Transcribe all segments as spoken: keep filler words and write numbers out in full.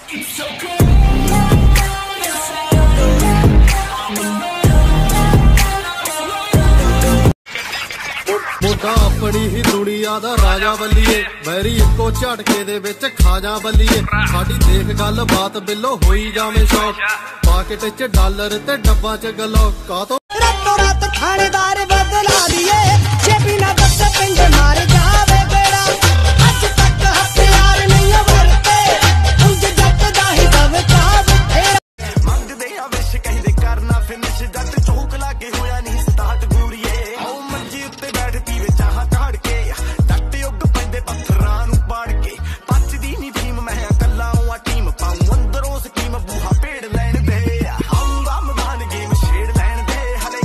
मोटा अपनी ही दुनिया दा राजा बल्लीए बैरी इको झटके दे विच खा जा बल्लीए साडी देख गल बात बिलो होई जावे शौक पाकेट च डॉलर ते डब्बा च गलो का तो रातों रात थानेदार बदला दिए जे बिना दस पिंड मार जावे बेड़ा अज तक हथियार नहीं वरते उंज जट दा ही दब काब तेरा मंगदे आ विश कहदे करना फिनिश जट चौक लागे होया नहीं स्टार्ट गुड़िए ओ मंजी उत्ते बैठती वे चाह काड़ के जट युग पैंदे पत्थरां नूं पाड़ के पचदी नहीं भीम मैं कल्ला आ टीम पाऊं अंदरों स्कीम बूहा पेड़ लैण दे आऊंगा मैदान गेम छेड़ लैण दे हले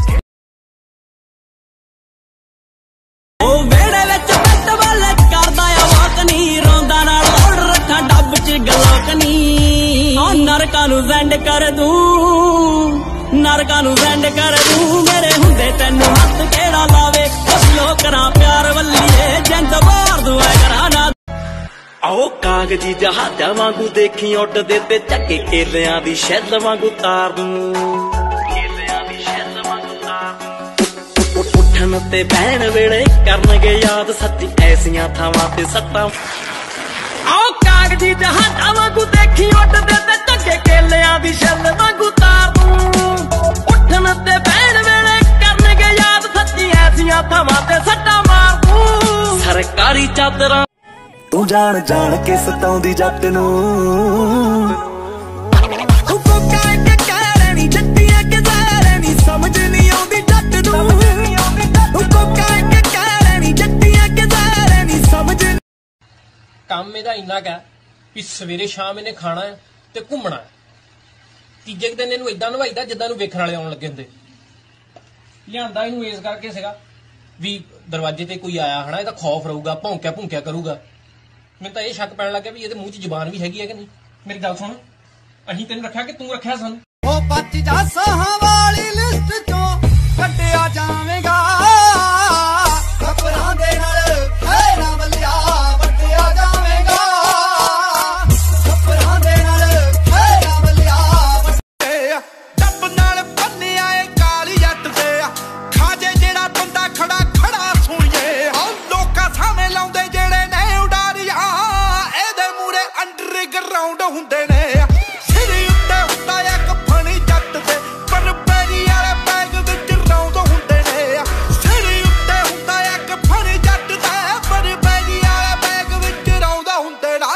ओ वेड़े विच बैट वाल करदा आ वाक नी रोंदा नाल लोड़ रखां डब च गलोक नी ओ नरकां नूं वैंड कर दूं नरकां नूं वैंड कर दूं मेरे हुंदे तैनूं हत्थ केड़ा लावे कसियो करां प्यार वल्लीए जिंद मार दूं ऐ करा ना आओ कागजी जहाज़ां वांगू देखी उड्डदे ते झक्के केलियां दी शैल वांगू तार दूं केलियां दी शैल वांगू तार दूं उठन ते बहन वेले करनगे याद सच्ची ऐसियां थावां ते सट्टां आओ कागजी जहाज़ां वांगू देखी उड्डदे ते झक्के केलियां दी शैल वांगू तार दूं उठन ते बहन वेले करनगे याद सच्ची ऐसियां थावां ते सट्टां मार दूं सरकारी चादरां तू जान जान के सताउंदी जट नूं कोका के कहरनी जट्टियां के ज़हरनी समझ नहीं आउंदी जट नूं कोका के कहरनी जट्टियां के ज़हरनी समझ काम ਇਹਦਾ ਇੰਨਾ ਕਾ ਵੀ ਸਵੇਰੇ ਸ਼ਾਮ ਇਹਨੇ ਖਾਣਾ ਹੈ ਤੇ ਘੁੰਮਣਾ ਹੈ ਤੀਜੇ ਦਿਨ ਇਹਨੂੰ ਇਦਾਂ ਨਵਾਈਦਾ ਜਿੱਦਾਂ ਨੂੰ ਵੇਖਣ ਵਾਲੇ ਆਉਣ ਲੱਗੇ ਹੁੰਦੇ ਲਿਆਂਦਾ ਇਹਨੂੰ ਇਸ ਕਰਕੇ ਸੀਗਾ ਵੀ ਦਰਵਾਜ਼ੇ ਤੇ ਕੋਈ ਆਇਆ ਹਨਾ ਇਹਦਾ ਖੌਫ ਰਹੂਗਾ ਭੌਂਕਿਆ ਭੁੰਕਿਆ ਕਰੂਗਾ मैं तो ये शक पैन लग गया भी ये मुंह च जुबान भी हैगी है कि नहीं मेरी गल सुन अहीं तेन रखा कि तू रखा सन ओ बच जा साहां वाली लिस्ट चों कड्डिया जावेगा खबरां दे नाल खैरा बल्लिया वड्डिया जावेगा खबरां दे नाल खैरा बल्लिया वड्डिया डब नाल बन्निया ए काली जट दे खाजे जेड़ा बंदा खड़ा खड़ा सुणिए ओ लोकां सामे लाउंदे जेड़े ने ग्राउंड हुंदे ने सिर उत्ते हुंदा इक फणी जट ते पर बैरी वाले बैग विच राउंड हुंदे ने सिर उत्ते हुंदा इक फणी जट ते पर बैरी वाले बैग विच राउंड हुंदे ने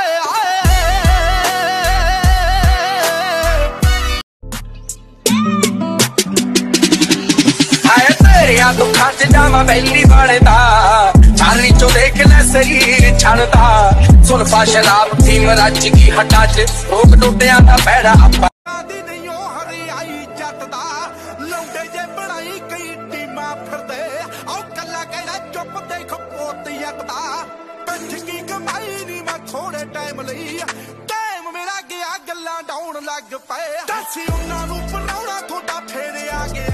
आए तेरिया दुखां च जावां बैली वाले दा चाली चो देख ले शरीर छणदा सुल्फा शराब थी मराज की हटा च रोक टोटिया दा पैड़ा अपा दी नहीं ओ हरियाई जट दा लौंडे जे बनाई कई टीमां फिरदे ओ कल्ला कहड़ा चुप देख पोत यकदा पंज की कमाई नी मैं थोड़े टाइम लई टाइम मेरा गया गल्लां डाउन लग पए दसी उन्हां नूं बनाउणा थोड़ा फेर आ गया